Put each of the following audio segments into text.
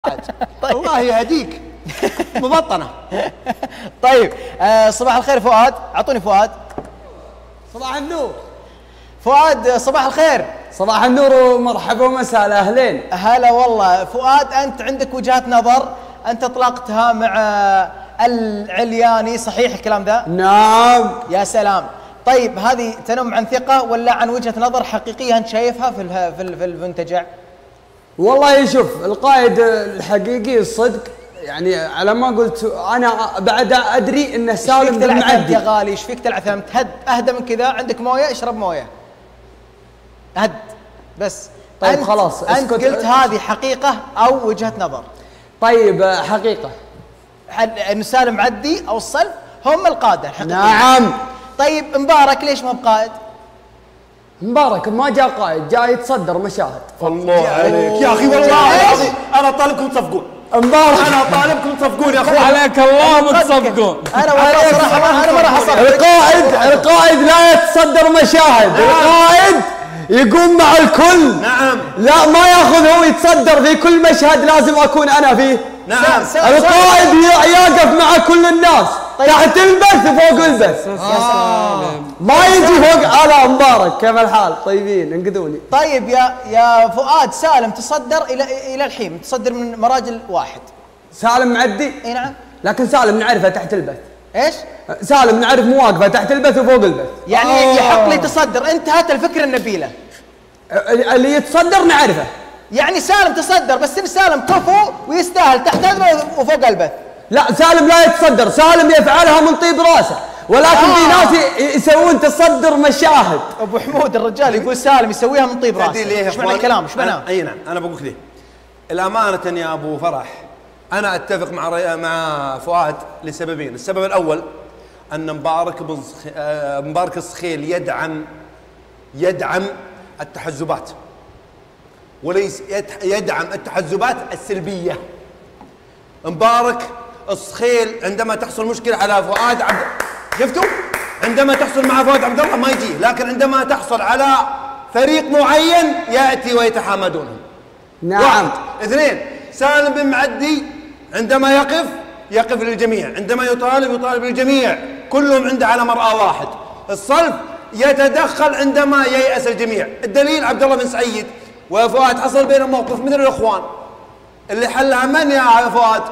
الله يهديك مبطنة. طيب صباح الخير فؤاد، اعطوني فؤاد. صباح النور فؤاد، صباح الخير. صباح النور ومرحبا ومساء، اهلين. هلا والله فؤاد، انت عندك وجهات نظر، انت اطلقتها مع العلياني، صحيح الكلام ذا؟ نعم. يا سلام. طيب هذه تنم عن ثقة ولا عن وجهة نظر حقيقية انت شايفها في المنتجع؟ والله شوف، القائد الحقيقي الصدق، يعني على ما قلت انا بعد ادري انه سالم بن معدي. يا غالي ايش فيك تلعثم؟ تهد اهدى من كذا، عندك مويه اشرب مويه. هد بس. طيب أنت خلاص انت قلت هذه حقيقة او وجهة نظر؟ طيب حقيقة انه سالم معدي او الصلب هم القادة الحقيقيين. نعم. طيب مبارك ليش ما بقائد؟ مبارك ما جاء قائد، جاء يتصدر مشاهد. الله عليك يا اخي، والله العظيم انا طالبكم تصفقون. مبارك انا طالبكم تصفقون يا اخوان. عليك الله متصفقون. انا والله صراحة انا ما راح اصفق. القائد لا يتصدر مشاهد. القائد يقوم مع الكل. نعم. لا ما ياخذ هو يتصدر في كل مشهد لازم اكون انا فيه. نعم. القائد يقف مع كل الناس. طيب. تحت البث وفوق البث. ما يجي فوق. على مبارك كيف الحال؟ طيبين انقذوني. طيب يا فؤاد، سالم تصدر الى الحين، تصدر من مراجل واحد. سالم معدي. اي نعم. لكن سالم نعرفه تحت البث. ايش؟ سالم نعرف مواقفه تحت البث وفوق البث. يعني يحق لي تصدر، انتهت الفكرة النبيلة. اللي يتصدر نعرفه. يعني سالم تصدر، بس ان سالم كفو ويستاهل تحت البث وفوق البث. لا سالم لا يتصدر، سالم يفعلها من طيب راسه، ولكن في ناس يسوون تصدر مشاهد. ابو حمود الرجال يقول سالم يسويها من طيب راسه. ايش معنى الكلام؟ ايش معناه؟ اي نعم، انا بقول لك الامانه يا ابو فرح، انا اتفق مع فؤاد لسببين. السبب الاول ان مبارك الصخيل يدعم التحزبات، وليس يدعم التحزبات السلبيه. مبارك الصخيل عندما تحصل مشكله على فؤاد شفتوا؟ عندما تحصل مع فؤاد عبد الله ما يجي، لكن عندما تحصل على فريق معين ياتي ويتحامدونهم. نعم. واحد. اثنين، سالم بن معدي عندما يقف للجميع، عندما يطالب للجميع، كلهم عنده على مرأى واحد. الصلب يتدخل عندما ييأس الجميع. الدليل عبد الله بن سعيد وفؤاد حصل بينهم موقف مثل الاخوان، اللي حلها من يا فؤاد؟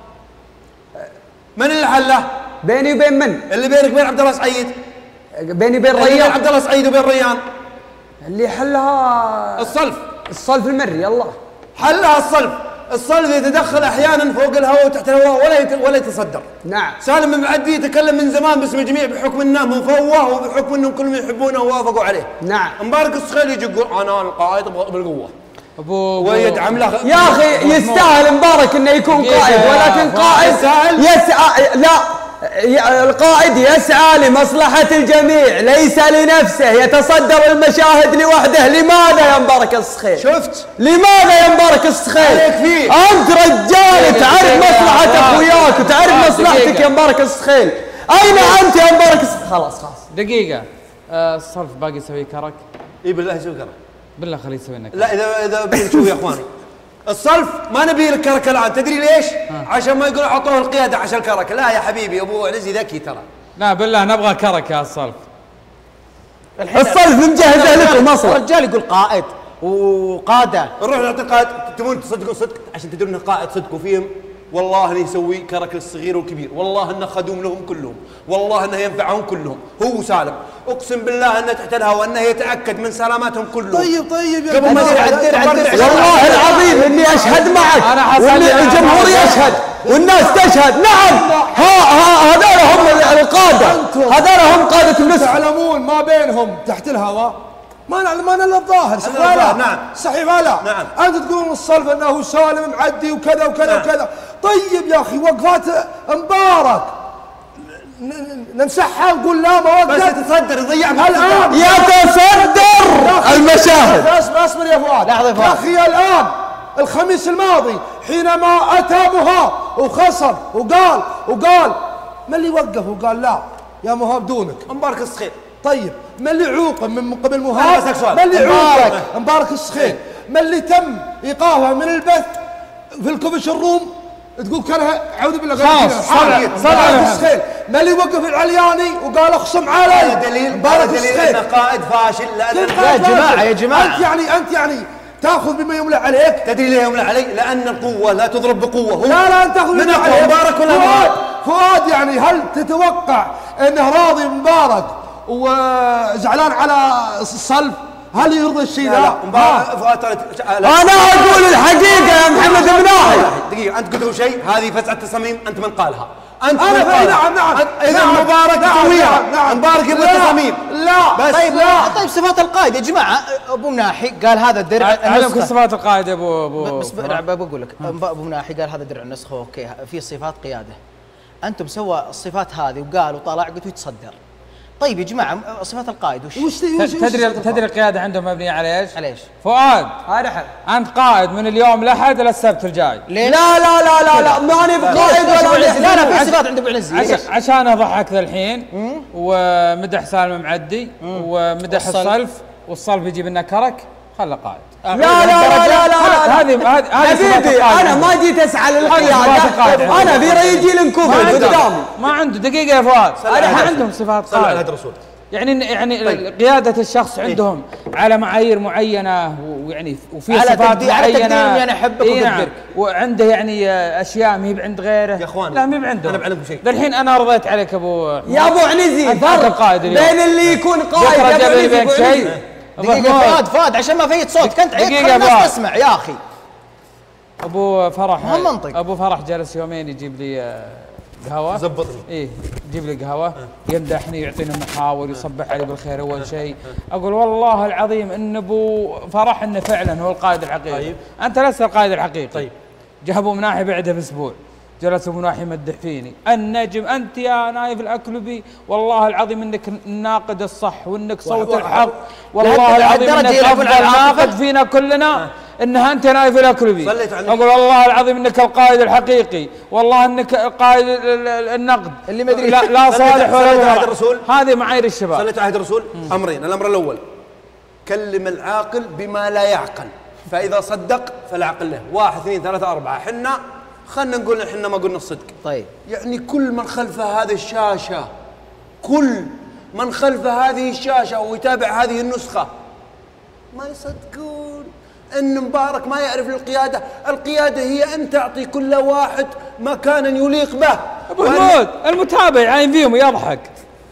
من اللي حله؟ بيني وبين من؟ اللي بينك وبين عبد الله سعيد. بيني وبين اللي ريان. بين عبد الله سعيد وبين ريان. اللي حلها الصلف المري. الله حلها الصلف يتدخل احيانا فوق الهواء وتحت الهواء ولا يتصدر. نعم. سالم بن معدي يتكلم من زمان باسم الجميع بحكم انه مفوه وبحكم انهم كلهم يحبونه ووافقوا عليه. نعم. مبارك الصخيل يجي يقول انا القائد بالقوه ويدعم له. يا اخي يستاهل مبارك انه يكون قائد، ولكن قائد يسعى. لا القائد يسعى لمصلحة الجميع ليس لنفسه، يتصدر المشاهد لوحده. لماذا يا مبارك الصخيل؟ شفت؟ لماذا يا مبارك الصخيل؟ أنت رجال تعرف مصلحة أخوياك وتعرف مصلحتك يا مبارك الصخيل. أين أنت يا مبارك الصخيل؟ خلاص دقيقة. الصرف باقي يسوي كرك؟ اي بالله يسوي كرك. بالله خليه يسوي لنا كرك. لا اذا بنشوف يا اخواني الصلف ما نبي لك كرك الان، تدري ليش؟ عشان ما يقولوا اعطوه القياده عشان الكرك. لا يا حبيبي ابو عزي ذكي ترى. لا بالله نبغى كرك يا الصلف. الصلف مجهزه لكم اصلا. الرجال يقول قائد وقاده. نروح نعطي قائد. تبون تصدقون صدق عشان تدرون انه قائد صدق وفيهم. والله انه يسوي كرك للصغير والكبير، والله انه خدوم لهم كلهم، والله انه ينفعهم كلهم. هو سالم اقسم بالله انه تحت الهواء انه يتاكد من سلاماتهم كلهم. طيب يا قبل ما والله العظيم اني اشهد معك، والجمهور يشهد والناس تشهد. نعم. هذول هم القاده، هذول هم قاده النصر. تعلمون ما بينهم تحت الهواء ما نلا الظاهر. نعم صحيح ولا؟ نعم. انت تقول الصلف انه سالم معدي وكذا وكذا نعم. وكذا. طيب يا اخي وقفات مبارك نمسحها ونقول لا ما وقف، بس يتصدر يضيع الان يتصدر المشاهد. اصبر يا فؤاد. يا اخي الان الخميس الماضي حينما اتى مهاب وخسر وقال من اللي وقف وقال لا يا مهاب دونك؟ مبارك الصخيل. طيب من اللي عوقب من قبل مهاب؟ من اللي عوقب؟ مبارك الصخيل. من اللي تم ايقافه من البث في الكبش الروم تقول كره اعوذ بالله صل ما اللي وقف العلياني وقال اخصم علي. هذا دليل انه قائد فاشل. يا جماعه انت يعني تاخذ بما يملى عليك. تدري ليه يملى علي؟ لان القوه لا تضرب بقوه. لا انت تاخذ من اقوى مبارك ولا فؤاد يعني هل تتوقع انه راضي مبارك وزعلان على الصلب؟ هل يرضي الشيء؟ لا انا اقول الحقيقه يا محمد بناحي. دقيقه، انت قلت شيء، هذه فزعه تصاميم انت من قالها. انت نعم اذا مبارك تسويها. مبارك يبغى تصاميم. لا بس طيب صفات القائد يا جماعه. ابو مناحي قال هذا الدرع علمك صفات القائد يا ابو بس بقول لك ابو مناحي قال هذا درع النسخه اوكي في صفات قياده. انتم سوى الصفات هذه وقال وطلع قلت يتصدر. طيب يا جماعه صفات القائد وش تدري القياده عندهم مبنيه على ايش؟ على ايش؟ فؤاد انت قائد من اليوم الاحد الى السبت الجاي. ليه؟ لا ماني بقائد ولا لا في صفات عند ابو العز. عشان اضحك ذا الحين ومدح سالم معدي ومدح الصلف والصلف يجيب لنا كرك. خله قائد. لا هذه حبيبي انا ما جيت اسعى للقياده. انا في ريجي الكوفي قدامي ما عنده. دقيقه يا فؤاد انا عندهم صفات قائد. يعني قياده الشخص عندهم على معايير معينه ويعني وفي صفات معينه. يعني احبك وقدرك وعنده يعني اشياء ما هي عند غيره. يا اخوان لا ما هي عندهم. انا بعلمكم شيء. الحين انا رضيت عليك ابو يا ابو عنزي. فرق بين اللي يكون قائد يا ابو عنزي شيء. دقيقة فؤاد عشان ما فيت صوت كنت عيب الناس تسمع يا اخي. ابو فرح ما منطق. ابو فرح جلس يومين يجيب لي قهوه. زبطني. ايه يجيب لي قهوه يمدحني يعطيني محاور يصبح علي بالخير اول شيء. اقول والله العظيم ان ابو فرح انه فعلا هو القائد الحقيقي. طيب. انت لست القائد الحقيقي. طيب. جاء ابو مناحي بعده باسبوع جلس ابو مناحي يمدح فيني. النجم انت يا نايف الاكلبي والله العظيم انك الناقد الصح وانك صوت الحق. والله العظيم انك افضل ناقد فينا كلنا. انها انت نايف الاكلبي. اقول والله العظيم انك القائد الحقيقي. والله انك قائد النقد اللي ما ادري لا صالح ولا عهد الرسول. هذه معايير الشباب. صليت عهد الرسول. امرين. الامر الاول كلم العاقل بما لا يعقل فاذا صدق فالعقل له. 1 2 3 4 حنا خلنا نقول احنا ما قلنا الصدق. طيب يعني كل من خلف هذه الشاشه كل من خلف هذه الشاشه ويتابع هذه النسخه ما يصدقون ان مبارك ما يعرف القياده. القياده هي ان تعطي كل واحد مكانا يليق به. ابو حمود المتابع عاين فيهم يضحك.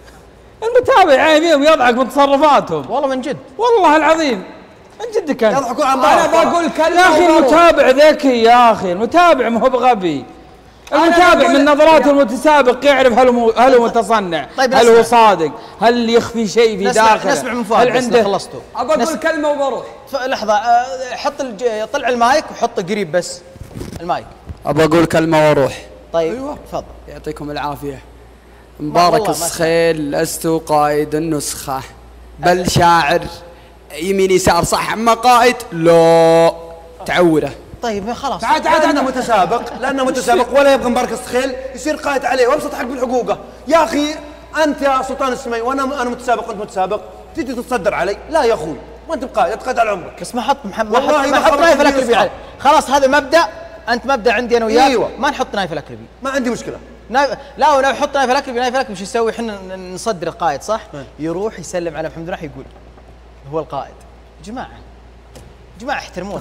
المتابع عاين فيهم يضحك من تصرفاتهم. والله من جد والله العظيم من جدك انت. يضحكون عن انا بقول كلمه يا اخي المتابع ذكي يا اخي. المتابع ما هو بغبي. المتابع من نظراته المتسابق يعرف هل هو متصنع. طيب هل هو صادق. هل يخفي شيء في داخله. نسمع من فؤاد. هل عنده خلصتوا؟ بقول كلمه وبروح. لحظه حط طلع المايك وحطه قريب بس المايك. ابى اقول كلمه واروح. طيب تفضل. يعطيكم العافيه. مبارك الصخيل لست قائد النسخه بل شاعر يمين يسار صح. اما قائد لا تعوره. طيب خلاص عاد لانه متسابق ولا يبغى مبارك الصخيل يصير قائد عليه وابسط حق من حقوقه. يا اخي انت يا سلطان السمي وانا متسابق وانت متسابق تجي تتصدر علي. لا يا اخوي ما انت بقائد تقعد على عمرك. بس ما حط نايف الاكلبي عليه. خلاص هذا مبدا. انت مبدا عندي انا وياك. أيوة. ما نحط نايف الاكلبي. ما عندي مشكله. لا ونحط نايف الاكلبي شو يسوي؟ احنا نصدر القائد صح؟ يروح يسلم على محمد راح يقول هو القائد. جماعه احترموه.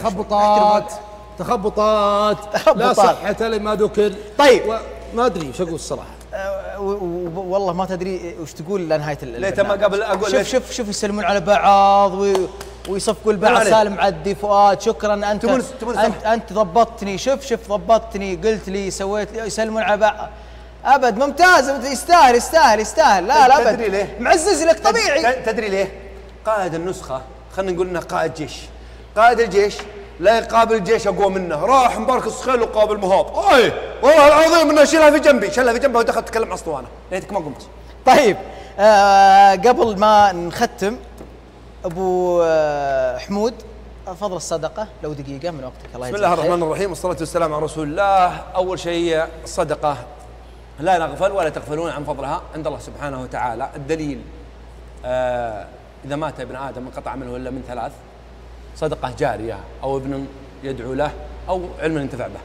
تخبطات لا صحة لما ذكر. طيب ما ادري وش اقول الصراحه. والله ما تدري وش تقول لنهايه ليت ما قبل اقول شوف يسلمون على بعض ويصفقوا البعض. سالم عدي فؤاد شكرا انت ضبطتني. شوف ضبطتني قلت لي سويت لي يسلمون على بعض. ابد ممتاز يستاهل. لا ابد تدري ليه؟ معزز لك طبيعي. تدري ليه؟ قائد النسخه خلينا نقول انه قائد جيش. قائد الجيش لا يقابل الجيش اقوى منه. راح مبارك الصخيل وقابل مهاب. اي والله العظيم انه شيلها في جنبي ودخلت اتكلم مع اسطوانه. ليتك ما قمت. طيب قبل ما نختم ابو حمود فضل الصدقه لو دقيقه من وقتك. الله بسم الله الرحمن الرحيم والصلاه والسلام على رسول الله. اول شيء الصدقه لا نغفل ولا تغفلون عن فضلها عند الله سبحانه وتعالى. الدليل اذا مات ابن ادم انقطع منه الا من 3: صدقه جاريه او ابن يدعو له او علم ينتفع به.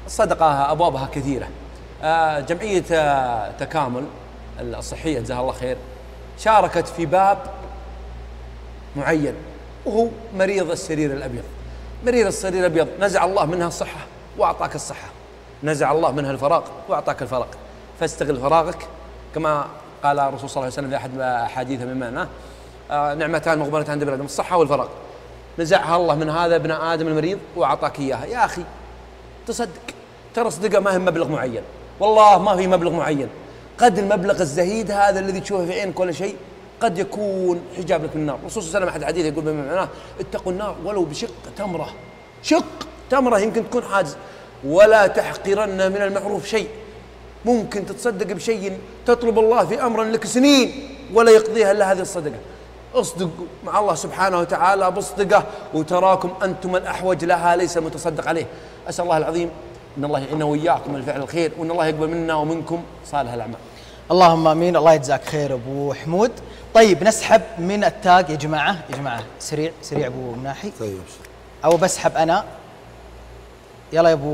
الصدقة أبوابها كثيرة. جمعية تكامل الصحية جزاها الله خير شاركت في باب معين، وهو مريض السرير الأبيض. مريض السرير الأبيض نزع الله منها الصحة وأعطاك الصحة، نزع الله منها الفراغ وأعطاك الفراغ، فاستغل فراغك كما قال الرسول صلى الله عليه وسلم في أحد أحاديثه من معناه نعمتان مغبونتان عند ابن آدم الصحة والفراغ. نزعها الله من هذا ابن آدم المريض وأعطاك إياها. يا أخي تصدق، ترى صدقة ما هي مبلغ معين، والله ما في مبلغ معين. قد المبلغ الزهيد هذا الذي تشوفه في عينك ولا شيء قد يكون حجاب لك من النار. الرسول صلى الله عليه وسلم أحد حديث يقول بما معناه اتقوا النار ولو بشق تمرة. شق تمرة يمكن تكون حاجز. ولا تحقرن من المعروف شيء. ممكن تتصدق بشيء تطلب الله في أمر لك سنين ولا يقضيها إلا هذه الصدقة. اصدق مع الله سبحانه وتعالى بصدقه وتراكم أنتم الأحوج لها ليس المتصدق عليه. أسأل الله العظيم إن الله يعيننا وإياكم الفعل الخير، وإن الله يقبل منا ومنكم صالح الأعمال. اللهم امين. الله يجزاك خير ابو حمود. طيب نسحب من التاج يا جماعه، يا جماعه سريع سريع ابو مناحي. طيب او بسحب انا. يلا يا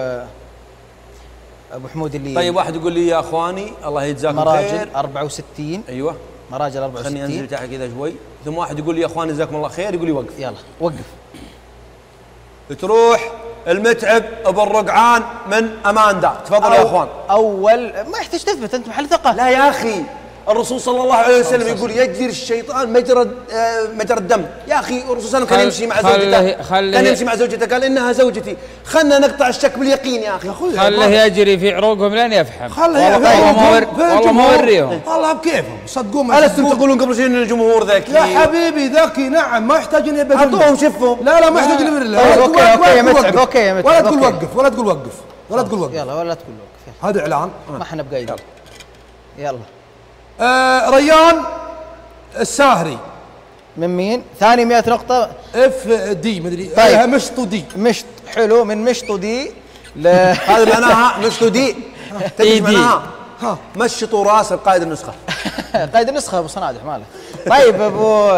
ابو حمود اللي طيب واحد يقول لي يا اخواني الله يجزاكم خير مراجل 64. ايوه مراجل 64. خليني انزل تحت كذا شوي. ثم واحد يقول لي يا اخواني جزاكم الله خير، يقول لي وقف. يلا وقف. تروح المتعب ابو الرقعان من امان دار. تفضل يا اخوان. اول ما يحتاج تثبت، انت محل ثقه. لا يا اخي الرسول صلى الله عليه وسلم يقول يجري الشيطان مجرى الدم. يا اخي الرسول صلى الله عليه وسلم كان يمشي مع زوجته، كان يمشي مع زوجته قال انها زوجتي. خلنا نقطع الشك باليقين يا اخي. خله يجري في عروقهم لين يفهم. خله والله ما اوريهم. والله بكيفهم صدقوا. ما ألستم تقولون قبل شيء ان الجمهور ذكي؟ يا حبيبي ذكي نعم، ما يحتاج ان يبقى اعطوهم شفهم. لا ما يحتاج ان يبقى. اوكي يا متعب، اوكي يا متعب. ولا تقول وقف ولا تقول وقف ولا تقول وقف. يلا ولا تقول وقف. هذا اعلان ما احنا بقايدين. يلا. ريان الساهري من مين؟ ثاني 100 نقطة. اف دي مدري. طيب. مشط دي. مشط حلو. من مشط دي هذا معناها مشط دي. تدري معناها؟ مشطوا راس القائد النسخة. قائد النسخة ابو صنادح ماله. طيب ابو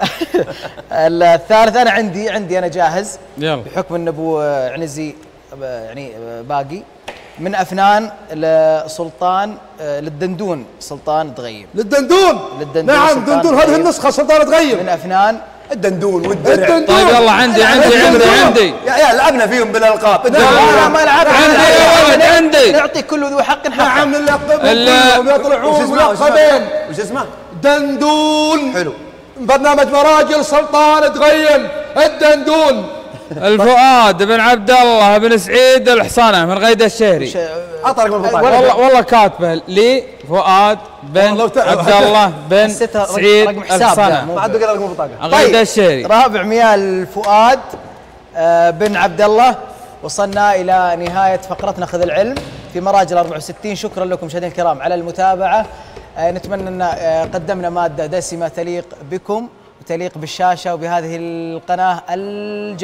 الثالث انا عندي انا جاهز. يلا. بحكم ان ابو عنزي يعني باقي. من أفنان لسلطان للدندون سلطان تغيم. للدندون نعم دندون هذه النسخة سلطان تغيم. من أفنان الدندون والدرع. طيب يلا عندي يا لعبنا فيهم بالألقاب. لا ما لعبنا. عندي نعطي كل ذو حق حقه. نعم اللي يطلعون ملقبين. وش اسمه؟ دندون. حلو. برنامج مراجل سلطان تغيم الدندون. الفؤاد بن عبد الله بن سعيد الحصانة من غيد الشهري. اعطى رقم البطاقة. والله كاتبه لي فؤاد بن عبد الله بن سعيد الحصانة. ما عاد بقى رقم البطاقة. غيد الشهري. رابع ميال فؤاد بن عبد الله. وصلنا إلى نهاية فقرتنا خذ العلم في مراجل 64. شكرا لكم مشاهدينا الكرام على المتابعة. نتمنى أن قدمنا مادة دسمة تليق بكم وتليق بالشاشة وبهذه القناة